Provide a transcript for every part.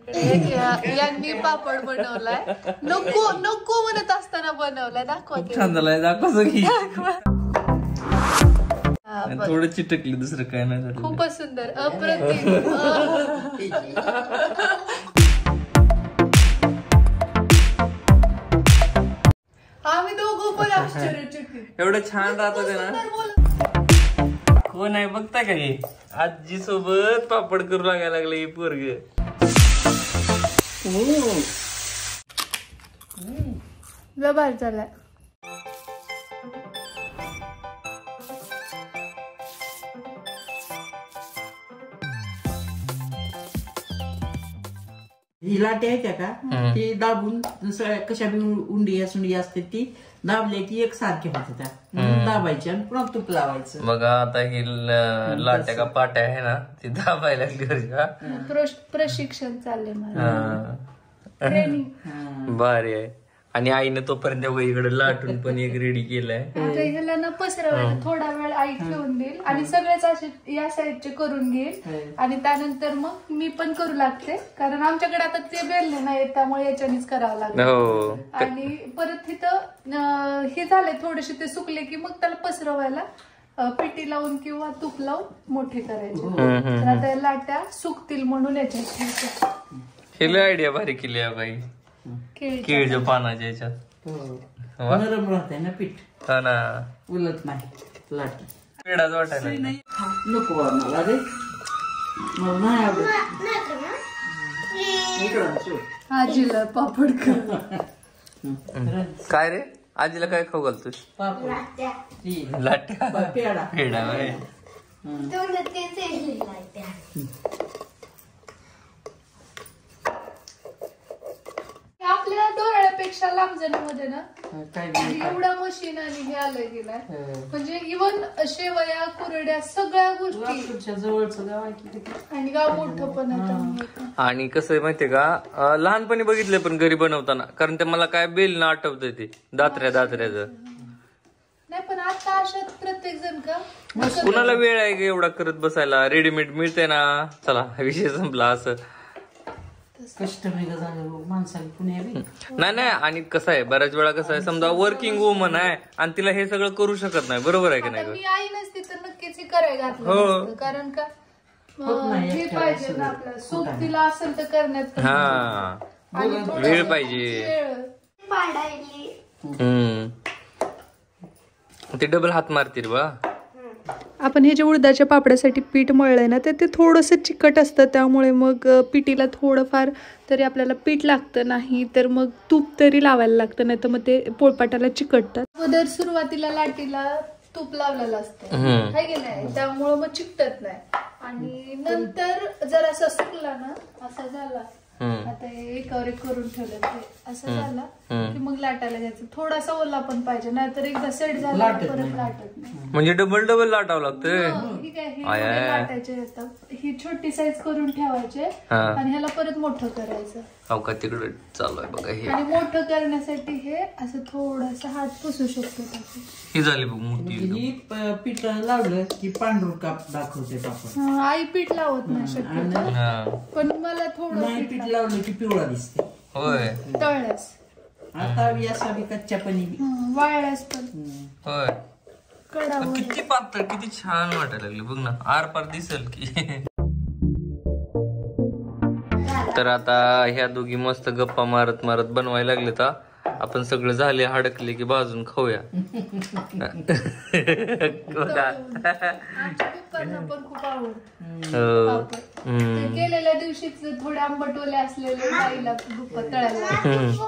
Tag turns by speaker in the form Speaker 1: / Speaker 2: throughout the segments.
Speaker 1: यांनी पापड बनवलाय. नको नको म्हणत असताना बनवलाय. दाखवा.
Speaker 2: छान झालाय. दाखव की. थोडं चिटकली, दुसरं काय नाही झालं.
Speaker 1: खूपच सुंदर, अप्रतिम. आम्ही दोघं पण आश्चर्यचकित.
Speaker 2: एवढं छान राहत ते ना. कोण आहे बघता का हे? आजी सोबत पापड करू लागायला लागले हे पोरग.
Speaker 1: जबर झालाय.
Speaker 3: ही लाटे आहे का ती दाबून कशा बी उंडी सुंडी असते ती दाबल्या की एक सारखे होते त्या दाबायची आणि पुन्हा तूप लावायचं.
Speaker 2: बघा आता ही लाट्या का पाट्या आहे ना ती दाबायला लागली.
Speaker 1: प्रशिक्षण चाललंय मला. ट्रेनिंग
Speaker 2: भारी आहे. आणि आईने तोपर्यंत इकडे लाटून पण एक रेडी केलाय.
Speaker 1: ह्याला ना पसरवायला थोडा वेळ आई ठेवून देईल आणि सगळेच असे या साईडचे करून घेईल आणि त्यानंतर मग मी पण करू लागते, कारण आमच्याकडे आता ते बेलले नाही त्यामुळे याच्यानेच करावं लागतं. आणि परत तिथं हे झालंय थोडेसे ते सुकले की मग त्याला पसरवायला पिठी लावून किंवा तूप लावून मोठे करायचे. तर आता लाट्या सुकतील म्हणून याच्यात
Speaker 2: हे आयडिया भारी केली आहे बाई. केळीच्या पानाच्या याच्यात
Speaker 3: नरम राहते ना पीठ.
Speaker 2: हा ना,
Speaker 3: उलट नाही लाट
Speaker 2: पेडाच वाटायला
Speaker 3: नको मला रे. मला नाही आवडत.
Speaker 1: आजीला पापड
Speaker 2: काय रे? आजीला काय खाऊ घालतोस? लाट्या
Speaker 3: पेडा.
Speaker 2: पेडा
Speaker 1: आपल्या डोळ्यापेक्षा लांबजण्यामध्ये ना एवढ्या मशीन आणि हे आलं गेलाय. म्हणजे इव्हन शेवया कुरड्या सगळ्या गोष्टी
Speaker 3: जवळचं गाव
Speaker 1: आणि गाव मोठं पण आहे.
Speaker 2: आणि कसं आहे माहितीये का, लहानपणी बघितलंय पण घरी बनवताना, कारण ते मला काय बेल ना आठवतंय ते दात्र्याचं.
Speaker 1: नाही पण आता अशात प्रत्येक जण का
Speaker 2: कुणाला वेळ आहे का एवढा करत बसायला? रेडीमेड मिळते ना, चला विषय संपला असं.
Speaker 3: कष्ट माणसाला
Speaker 2: नाही. आणि कसं आहे बऱ्याच वेळा कसं आहे, समजा वर्किंग वुमन आहे आणि तिला हे सगळं करू शकत नाही. बरोबर आहे की नाही?
Speaker 1: मी आई नसती तर नक्कीच हे करायला घातलं, कारण का हे पाहिजे ना आपलं सुख तिला असेल तर करण्यात.
Speaker 2: हा, वेळ पाहिजे. ते डबल हात मारतील बा.
Speaker 1: आपण हे जे उडदाच्या पापड्यासाठी पीठ मळलंय ना ते थोडंसं चिकट असतं, त्यामुळे मग पिठीला थोडंफार तरी आपल्याला पीठ लागतं, नाही तर मग तूप तरी लावायला लागतं, नाही तर मग ते पोळपाटाला चिकटतात. अगोदर सुरुवातीला लाटीला तूप लावलेलं असतं आहे की नाही, त्यामुळं मग चिकटत नाही. आणि नंतर जर असा सुकला ना, असा झाला, आता एकावर एक करून ठेवलं ते असं झालं की मग लाटायला घ्यायचं. थोडासा ओला पण पाहिजे, नाहीतर एकदा सेट झाला परत लाटत नाही.
Speaker 2: म्हणजे डबल लाटावं लागतंय.
Speaker 1: लाटायचे येतात. ही छोटी साईज करून ठेवायचे आणि ह्याला परत मोठं करायचं.
Speaker 2: का तिकडे चालू आहे बघा हे.
Speaker 1: आणि मोठं करण्यासाठी हे असं थोडासा हात पुसू शकतो.
Speaker 2: ही झाली बघ मोठी.
Speaker 3: पीठ लावलं की पांढरू काप दाखवते पापड.
Speaker 1: आई पीठ लावत नाही शक्यतो, पण मला थोडं
Speaker 3: पीठ लावलं की पिवळा दिसते.
Speaker 2: होय,
Speaker 1: तळल्यास.
Speaker 3: आता असा बी कच्च्या पणी
Speaker 1: वाळल्यास पण
Speaker 2: होय. किती पातळ, किती छान वाटायला लागले बघ ना, आरपार दिसेल की. तर आता ह्या दोघी मस्त गप्पा मारत मारत बनवायला लागले. तर आपण सगळं झाले हडकले की भाजून खाऊया.
Speaker 1: पण खूप आवडत गेलेल्या दिवशीच थोडे आंबटोले असलेले आईला दुप्पा तळायला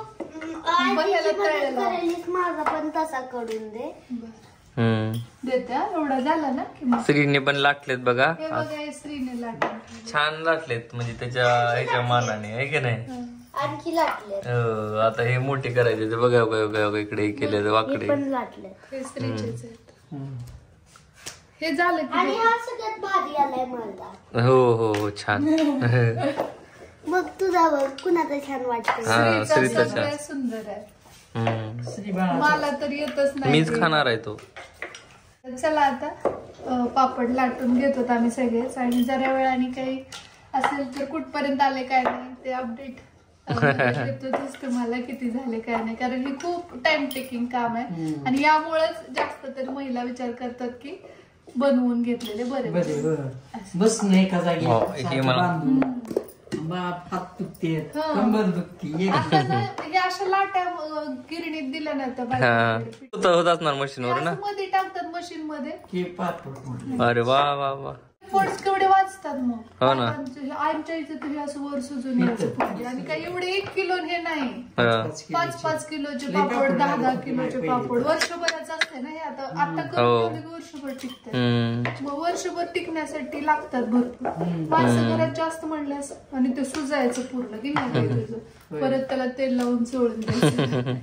Speaker 4: माझा पण तसा करून दे.
Speaker 1: देत्या एवढा झाला ना की
Speaker 2: श्रीने पण लाटलेत बघा.
Speaker 1: हे बघा श्रीने लाटले
Speaker 2: छान लाटलेत, म्हणजे त्याच्या ह्याच्या मानाने आहे की नाही.
Speaker 4: आणखी लाटले.
Speaker 2: आता हे मोठे करायचे ते बघा बघा इकडे केले वाकडे.
Speaker 4: पण लाटले
Speaker 1: हे श्रीचेच आहेत. हे झालं की
Speaker 4: आणि हा सगळ्यात भारी आलाय मला.
Speaker 2: हो छान.
Speaker 4: मग तुझा कुणाचा छान वाटतं?
Speaker 2: श्रीचा छान
Speaker 1: सुंदर आहे.
Speaker 3: मला
Speaker 1: तर येतच नाही,
Speaker 2: मीच खाणार आहे तो.
Speaker 1: चला आता पापड लाटून घेतो आम्ही सगळेच, आणि जरा वेळाने काही असेल तर कुठपर्यंत आले काय नाही ते अपडेट देतोच तुम्हाला किती झाले काय नाही, कारण हे खूप टाइम टेकिंग काम आहे आणि यामुळेच जास्त तर महिला विचार करतात की बनवून घेतलेले बरे.
Speaker 3: बस नाही एका जागी
Speaker 2: हो, हे मला-
Speaker 3: बांधून बाप हात दुखते कंबर दुखते
Speaker 1: हे अशा लाट्या गिरणीत दिल्या ना तर
Speaker 2: हा होत असणार मशीनवर ना.
Speaker 1: मध्ये टाकतात मशीन मध्ये.
Speaker 3: की पापड
Speaker 2: अरे वा वा वा.
Speaker 1: फोड्स केवढे वाचतात मग.
Speaker 2: हो ना.
Speaker 1: आमच्या इथे तुम्ही असं वर सुजून यायचं पाहिजे आणि काही एवढे 1 किलो हे नाही,
Speaker 2: हा.
Speaker 1: 5-5 किलोचे पापड, 10-10 किलोचे पापड वर्षभराचं असते ना हे. आता करून वर्षभर टिकतात. मग वर्षभर टिकण्यासाठी लागतात भरपूर माणसं घरात जास्त म्हणल्यास आणि ते सुजायचं पूर्ण की नाही तुझं, परत त्याला तेल लावून चोळून द्यायचं.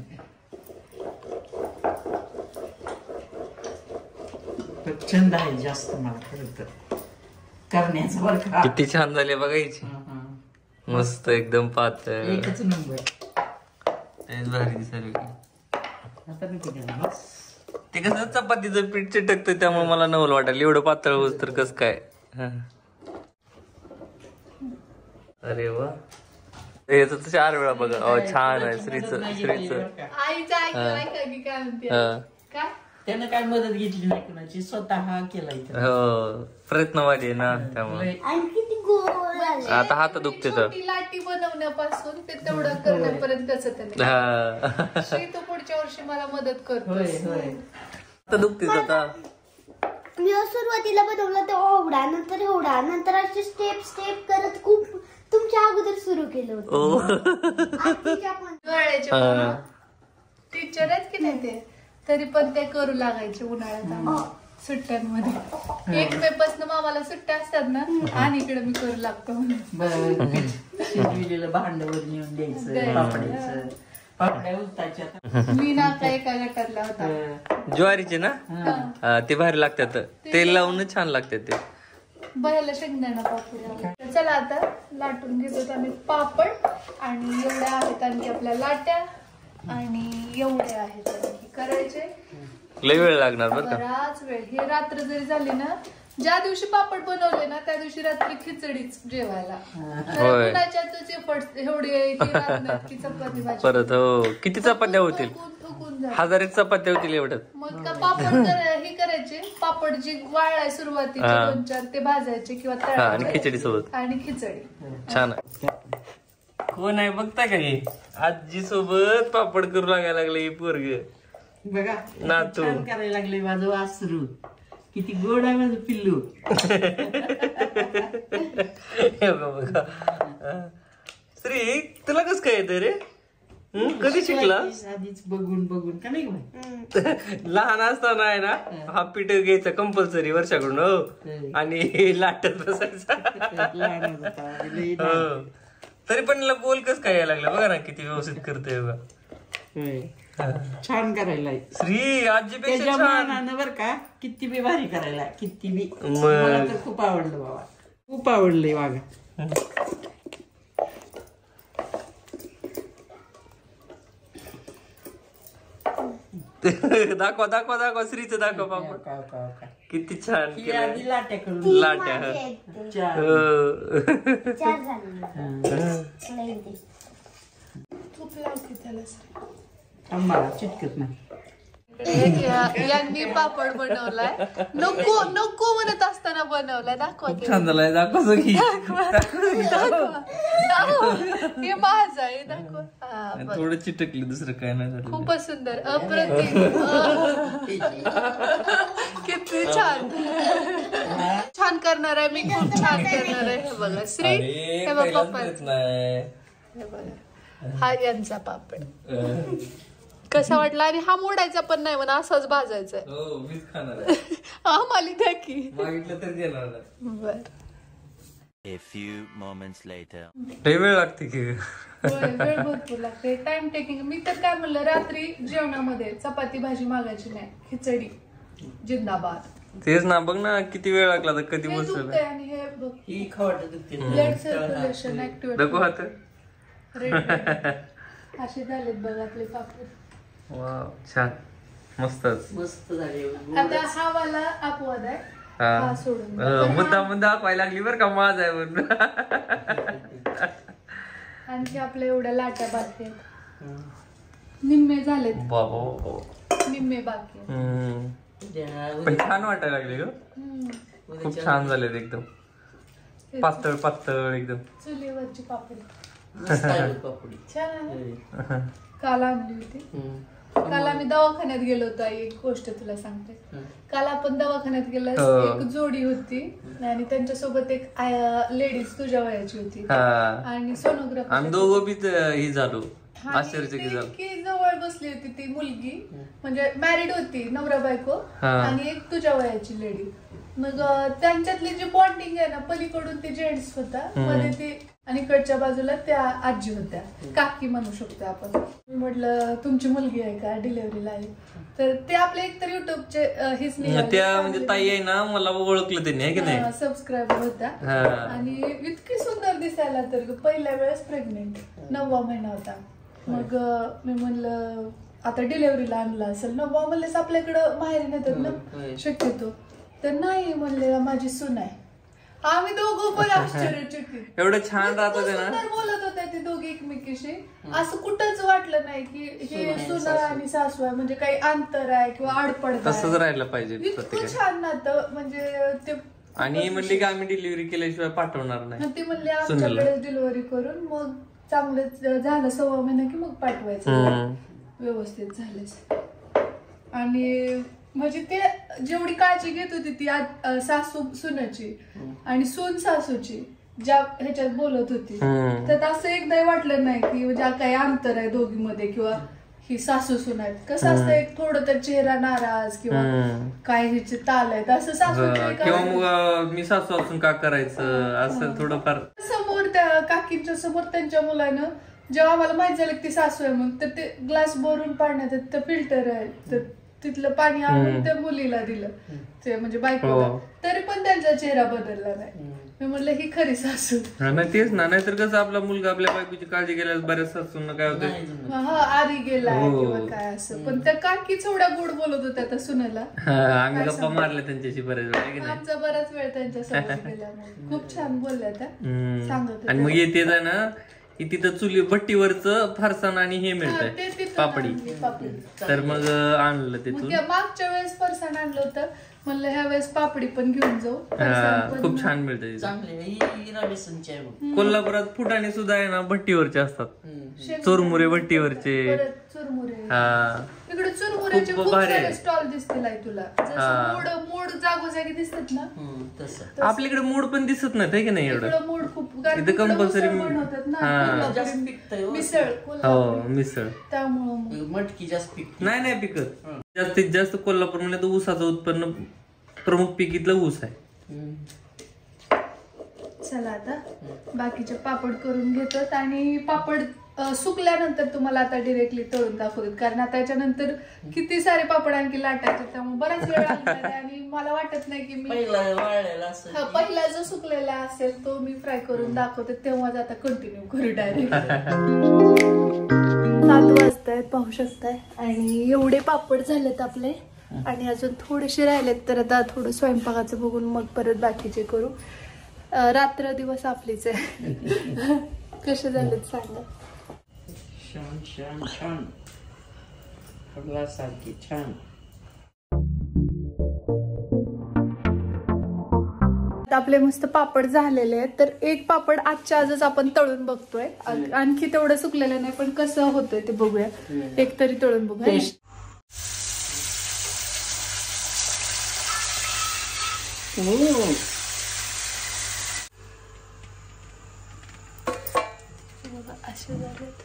Speaker 3: छंद आहे जास्त मला खरं तर करण्याचा बरं का.
Speaker 2: किती छान झाले बघायची. मस्त एकदम पातळ.
Speaker 3: एकच नंबर.
Speaker 2: तेच भारी दिसायला.
Speaker 3: आता मी केलं
Speaker 2: ते कसं चपातीचं पीठ चिटकतं त्यामुळे मला नवल वाटायला एवढं पातळ होत तर कस काय. अरे वा. याच 4 वेळा बघा. छान आहे श्रीचं.
Speaker 1: आईचं ऐका की काय म्हणते काय.
Speaker 3: त्यानं काय मदत घेतली नाही कुणाची, स्वतः केला इथं.
Speaker 2: हो प्रयत्नवादी आहे ना त्यामुळे.
Speaker 4: आणि किती गोड झाले.
Speaker 2: आता हात दुखते तर.
Speaker 1: छोटी लाटी बनवण्यापासून ते तेवढं करण्यापर्यंत कसं त्याने. श्री तो पुढच्या वर्षी मला मदत करतो.
Speaker 2: आता दुखतेच आता.
Speaker 4: मी सुरुवातीला बनवलं ते ओवडा, नंतर एवढा, नंतर असे स्टेप करत खूप तुमच्या अगोदर सुरू केलं होतं. आत्तीच्या पण
Speaker 1: टीचर आहेत की नाही ते, तरी पण ते करू लागायचे उन्हाळ्यात सुट्ट्यांमध्ये. 1 मे पासून मामाला सुट्ट्या असतात ना आणि इकडे मी करू लागतो म्हणून.
Speaker 3: शिजविलेलं भांडवर नेऊन द्यायचं पापड्याचं. पापड्या उलटायच्या.
Speaker 1: मी ना आता एका गटातला होता.
Speaker 2: ज्वारीचे ना ते भारी लागतात. तेल लावून छान लागतात ते.
Speaker 1: बऱ्याला शेंगदाणा पापड. चला आता लाटून घेतो आम्ही पापड. आणि एवढ्या आहेत आणखी आपल्या लाट्या आणि एवढ्या आहेत आणखी करायचे.
Speaker 2: लय वेळ लागणार बरं का.
Speaker 1: बराच वेळ. हे रात्र जरी झाली ना, ज्या दिवशी पापड बनवले ना त्या दिवशी रात्री खिचडीच जेवायला. कुणाच्यातच एफर्ट एवढे की चपाती भाजी.
Speaker 2: परत हो किती चपात्या होतील. 1000 चपात्या होतील एवढ्यात.
Speaker 1: मग का पापड हे करायचे. पापड जी वाळाय सुरुवातीचे 2-4 ते भाजायचे किंवा
Speaker 2: आणि खिचडी सोबत.
Speaker 1: आणि खिचडी
Speaker 2: छान आहे. कोण आहे बघता का हे. आजी सोबत पापड करू लागायला लागले ही पोरग.
Speaker 3: बघा
Speaker 2: नातू
Speaker 3: छान करायला लागले माझं वासरू. किती गोड आहे माझं पिल्लू.
Speaker 2: बघा श्री तुला कस काय येत रे. कधी शिकला.
Speaker 3: आधीच बघून का नाही बाई.
Speaker 2: लहान असताना आहे ना हा पीठ घ्यायचा कंपल्सरी वर्षाकडून. हो आणि लाटत बसायचा. हो तरी पण गोल कस काय यायला लागला बघा ना किती व्यवस्थित करतोय बघा.
Speaker 3: छान करायला
Speaker 2: श्री आजीपेक्षा छान
Speaker 3: बर का. किती बी भारी करायला किती बी. मला तर खूप आवडलं बाबा. खूप आवडलंय वागा.
Speaker 2: दाखवा श्रीचं दाखवा पापड. किती छान केलं.
Speaker 3: लाट्या करून.
Speaker 2: लाट्या.
Speaker 4: 4 झाले.
Speaker 1: तूप लावते त्याला.
Speaker 3: आम्हाला चिटकत नाही.
Speaker 1: यांनी पापड बनवलाय. नको म्हणत असताना बनवलाय. दाखवा
Speaker 2: छान झालाय. दाखवा की
Speaker 1: हे माझं आहे. दाखवा.
Speaker 2: थोडं चिटकली दुसरं काय नाही झालं.
Speaker 1: खूपच सुंदर अप्रतिम. किती छान करणार आहे मी. खूप छान करणार आहे. हे बघा श्री. हे बघा पप्पा. हे बघा हा यांचा पापड कसा वाटला. आणि हा मोडायचा पण नाही म्हणा असाच भाजायचा.
Speaker 2: हो मीच खाणार.
Speaker 1: आम्हाला द्या की.
Speaker 2: मागितलं तर देणार.
Speaker 1: बर.
Speaker 5: A few moments later.
Speaker 2: वेळ लागते की.
Speaker 1: वेळ भरपूर लागते. Time taking. मी तर काय म्हणलं रात्री जेवणामध्ये चपाती भाजी मागायची नाही. खिचडी जिंदाबाद.
Speaker 2: तेच ना बघ ना किती वेळ लागला तर कधी
Speaker 1: हे
Speaker 2: बसलं.
Speaker 1: दुखतंय आणि हे बघ
Speaker 3: ही खवट दुखते.
Speaker 1: Blood circulation activate.
Speaker 2: नको हात.
Speaker 1: असे झालेत बघा आपले पापड.
Speaker 2: वाव छान मस्तच.
Speaker 3: मस्त झाले.
Speaker 1: आता हा वाला अपवाद आहे. हा सोडून
Speaker 2: मुद्दा दाखवायला लागली बरं का माझा आहे म्हणून.
Speaker 1: आणखी आपल्या एवढ्या लाट्या बाकी आहेत, निम्मे झालेत,
Speaker 2: बाबा
Speaker 1: निम्मे बाकी आहेत.
Speaker 2: पण छान वाटायला लागले ग, खूप छान झालेत एकदम पातळ पातळ एकदम.
Speaker 1: चुलीवरची पापडी
Speaker 3: पापडी
Speaker 1: छान आहे. काल आणली होती, काल आम्ही दवाखान्यात गेलो होतो. एक गोष्ट तुला सांगते, काल आपण दवाखान्यात गेलो, एक जोडी होती आणि त्यांच्यासोबत एक लेडीज तुझ्या वयाची होती आणि सोनोग्राफी.
Speaker 2: आम्ही दोघं बी ही झालो, आश्चर्यचकित झालो.
Speaker 1: की जवळ बसली होती ती मुलगी, म्हणजे मॅरिड होती, नवरा बायको, आणि एक तुझ्या वयाची लेडी. मग त्यांच्यातली जी बॉन्डिंग आहे ना, पलीकडून ती जेंट्स होता, मध्ये ती, आणि इकडच्या बाजूला त्या आजी होत्या, काकी म्हणू शकतो आपण. मी म्हटलं तुमची मुलगी आहे का, डिलिव्हरीला आहे? तर ते आपले एकतर युट्यूबचे हेच
Speaker 2: त्या म्हणजे ताई आहे ना, मला ओळखलं त्यांनी आहे की नाही,
Speaker 1: सबस्क्रायबर होत्या. आणि इतकी सुंदर दिसायला, तर पहिल्या वेळेस प्रेग्नेंट, 9वा महिना होता. मग मी म्हणलं आता डिलिव्हरीला आणला असेल, 9वा म्हणलेस आपल्याकडं माहेरी नेतात ना शक्यतो, तर नाही म्हणले माझी सून आहे. आम्ही दोघं पण आश्चर्यचकित,
Speaker 2: एवढं छान राहत होते ना,
Speaker 1: बोलत होते ते दोघे एकमेकीशी. असं कुठंच वाटलं नाही की हे सुना आणि सासू आहे, म्हणजे काही अंतर आहे किंवा आडपड.
Speaker 2: तसंच राहिलं पाहिजे
Speaker 1: इतकं छान नातं, म्हणजे ते.
Speaker 2: आणि म्हणली की आम्ही डिलिव्हरी केल्याशिवाय पाठवणार नाही,
Speaker 1: ती म्हणली आमच्याकडे डिलिव्हरी करून मग चांगलं झालं 6वा महिना की मग पाठवायचं, व्यवस्थित झालंच. आणि म्हणजे ते जेवढी काळजी घेत होती ती सासू सुनाची आणि सून सासूची, ज्या ह्याच्यात बोलत होती, तर असं एकदा वाटलं नाही की ज्या काही अंतर आहे दोघीमध्ये किंवा ही सासू सुन आहेत. कसं असतं, एक थोडं तर चेहरा नाराज किंवा काय ह्याचे ताल आहेत असं सासू,
Speaker 2: किंवा मग मी सासू असून का करायचं असं थोडंफार.
Speaker 1: समोर त्या काकींच्या समोर त्यांच्या मुलानं जेव्हा आम्हाला माहित झालं की ती सासू आहे, मग तर ते ग्लास भरून पाण्यात तर फिल्टर आहे, तर तिथलं पाणी आणून त्या मुलीला दिलं, ते म्हणजे बायकोला, तरी पण त्यांचा चेहरा बदलला नाही. मी म्हणलं ही खरी सासू.
Speaker 2: नाही तेच ना, नाहीतर कसं आपला मुलगा आपल्या बायकोची काळजी केल्यास बऱ्याच सासूंना काय होतं,
Speaker 1: हा आरी गेलाय किंवा काय असं. पण त्या काकी थोड्या गोड बोलत होत्या त्या सुनेला,
Speaker 2: आम्ही गप्पा मारल्या त्यांच्याशी बऱ्याच वेळ,
Speaker 1: आमचा बराच वेळ त्यांच्यासोबत गेला, खूप छान बोलल्या त्या, सांगत.
Speaker 2: आणि मग येते ना की तिथं चुली भट्टीवरच फरसाण आणि हे मिळतंय पापडी, तर मग आणलं तिथून.
Speaker 1: मागच्या वेळेस फरसाण आणलं होतं, म्हणलं ह्या वेळेस पापडी पण घेऊन जाऊ.
Speaker 2: खूप छान मिळतं
Speaker 3: चांगले.
Speaker 2: कोल्हापुरात फुटाणे सुद्धा आहे ना भट्टीवरचे असतात, चुरमुरे भट्टीवरचे.
Speaker 1: इकडे चुरमुऱ्याचे खूप सारे स्टॉल दिसतील तुला, मोड जागोजागी दिसतात ना,
Speaker 2: आपल्याकडे मूड पण दिसत नाही की नाही एवढं,
Speaker 1: मूड खूप
Speaker 2: कंपल्सरी
Speaker 1: बनवतात ना,
Speaker 2: मिसळ,
Speaker 1: त्यामुळं
Speaker 3: मटकी जास्त पिकते.
Speaker 2: नाही पिकत. जास्तीत जास्त कोल्हापूर मध्ये ऊसाचं उत्पन्न प्रमुख पीक इथलं ऊस आहे.
Speaker 1: चला आता बाकीचे पापड करून घेतात, आणि पापड सुकल्यानंतर तुम्हाला आता डिरेक्टली तळून दाखवतात, कारण आता याच्यानंतर किती सारे पापड आणखी लाटायचे, त्यामुळे बराच वेळ लागणार आहे. आणि मला वाटत नाही की मी पहिला जो सुकलेला असेल तो मी फ्राय करून दाखवते, तेव्हाच आता कंटिन्यू करू डायरेक्ट. 7 वाजतायत पाहू शकताय, आणि एवढे पापड झालेत आपले, आणि अजून थोडेसे राहिलेत, तर आता थोडं स्वयंपाकाचं बघून मग परत बाकीचे करू. रात्र दिवस आपलीच आहे. कसे झालेत सांगा.
Speaker 3: छान छान छान, सारखी छान.
Speaker 1: आपले मस्त पापड झालेले आहेत, तर एक पापड आजच्या आजच आपण तळून बघतोय, आणखी तेवढं सुकलेलं नाही, पण कसं होतंय ते बघूया. एक तरी तळून बघूया. असे झालेत.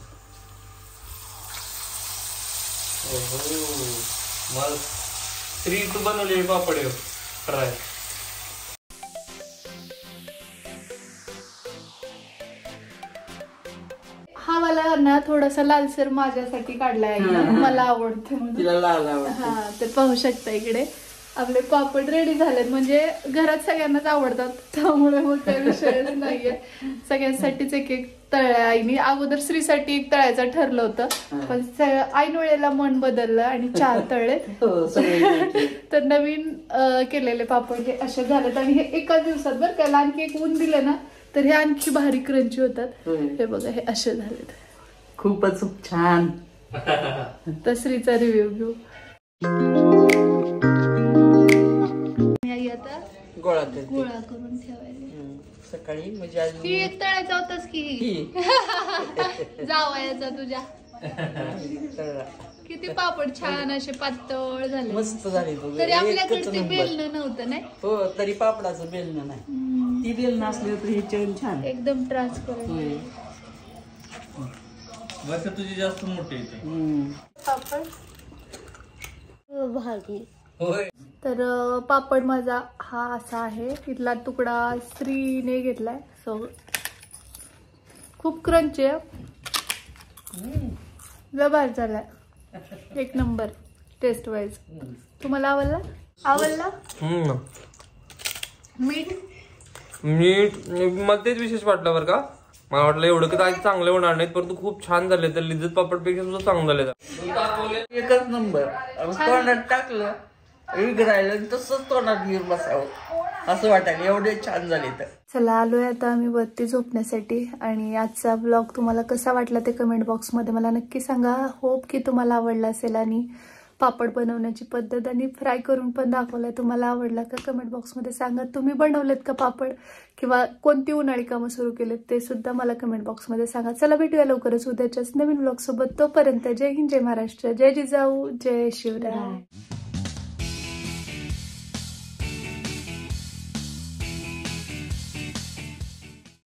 Speaker 2: तू बनवलेले पापड फ्राय.
Speaker 1: हा मला ना थोडासा लालसर माझ्यासाठी काढलाय, मला आवडतं म्हणून.
Speaker 3: तिला लाल आवडतं.
Speaker 1: हा, तर पाहू शकता इकडे आपले पापड रेडी झालेत, म्हणजे घरात सगळ्यांनाच आवडतात, त्यामुळे मग काही विषयच नाहीये. सगळ्यांसाठीच एक एक तळल्या आईनी. अगोदर श्रीसाठी एक तळायचं ठरलं होतं, पण ऐन वेळेला मन बदललं आणि 4 तळले. तर नवीन केलेले पापड हे असे झालेत आणि हे एकाच दिवसात बरं. त्याला आणखी एक ऊन दिलं ना तर हे आणखी भारी क्रंची होतात. हे बघा हे असे झालेत.
Speaker 3: खूपच छान.
Speaker 1: तर श्रीचा रिव्ह्यू घेऊ. आई आता
Speaker 3: गोळा करते
Speaker 1: गोळा करून ठेवायला.
Speaker 3: सकाळी म्हणजे आज
Speaker 1: ही एक तळायचा होताच की जावयाचा तुझ्या. किती पापड छान असे पातळ झाले,
Speaker 3: मस्त झाली.
Speaker 1: तरी आपल्याकडे ते बेलणं नव्हतं नाही.
Speaker 3: हो, तरी पापडाचं बेलणं नाही. ती बेलणं असली तर हे जेवण छान
Speaker 1: एकदम त्रास करायला.
Speaker 2: बस तुझी जास्त मोठी येते.
Speaker 1: पापड
Speaker 4: भारी.
Speaker 2: होय.
Speaker 1: तर पापड माझा हा असा आहे. इथला तुकडा श्रीने घेतलाय. सो खूप क्रंची आहे, जबार झालाय, एक नंबर टेस्ट वाईज. तुम्हाला आवडला? मीठ
Speaker 2: मला तेच विशेष वाटलं बरं का. मला वाटलं एवढं की काही चांगले होणार नाहीत, परंतु खूप छान झाले. तर लिज्जत पापडपेक्षा सुद्धा चांगलं झाले.
Speaker 3: एकच नंबर. तोंडात टाकलं राहिलं तसंच तोंडात घेऊन बसावं असं वाटायला, एवढे छान झाले. तर
Speaker 1: चला आलोय आता आम्ही वरती झोपण्यासाठी. आणि आजचा ब्लॉग तुम्हाला कसा वाटला ते कमेंट बॉक्समध्ये मला नक्की सांगा. होप की तुम्हाला आवडला असेल. आणि पापड बनवण्याची पद्धत आणि फ्राय करून पण दाखवलाय, तुम्हाला आवडला का कमेंट बॉक्समध्ये सांगा. तुम्ही बनवलेत का पापड, किंवा कोणती उन्हाळी कामं सुरू केलेत ते सुद्धा मला कमेंट बॉक्समध्ये सांगा. चला भेटूया लवकरच उद्याच्याच नवीन ब्लॉग सोबत. तोपर्यंत जय हिंद, जय महाराष्ट्र, जय जिजाऊ, जय शिवराय.